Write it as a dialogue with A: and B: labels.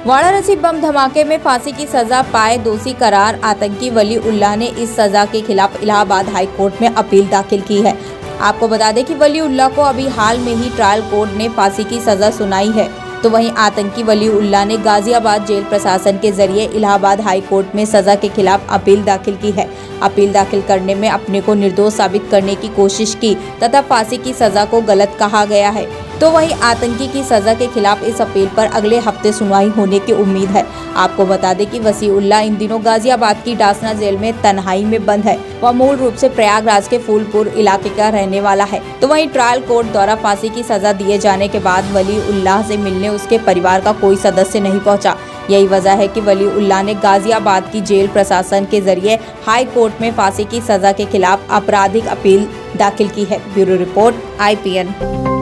A: वाराणसी बम धमाके में फांसी की सजा पाए दोषी करार आतंकी वली उल्लाह ने इस सजा के खिलाफ इलाहाबाद हाई कोर्ट में अपील दाखिल की है। आपको बता दें कि वली उल्लाह को अभी हाल में ही ट्रायल कोर्ट ने फांसी की सजा सुनाई है। तो वहीं आतंकी वली उल्लाह ने गाजियाबाद जेल प्रशासन के जरिए इलाहाबाद हाई कोर्ट में सजा के खिलाफ अपील दाखिल की है। अपील दाखिल करने में अपने को निर्दोष साबित करने की कोशिश की तथा फांसी की सजा को गलत कहा गया है। तो वहीं आतंकी की सजा के खिलाफ इस अपील पर अगले हफ्ते सुनवाई होने की उम्मीद है। आपको बता दें कि वसीउल्लाह इन दिनों गाजियाबाद की डासना जेल में तन्हाई में बंद है। वह मूल रूप से प्रयागराज के फूलपुर इलाके का रहने वाला है। तो वहीं ट्रायल कोर्ट द्वारा फांसी की सजा दिए जाने के बाद वली उल्लाह से मिलने उसके परिवार का कोई सदस्य नहीं पहुंचा। यही वजह है कि वली उल्लाह ने गाजियाबाद की जेल प्रशासन के जरिए हाई कोर्ट में फांसी की सजा के खिलाफ आपराधिक अपील दाखिल की है। Bureau report IPN।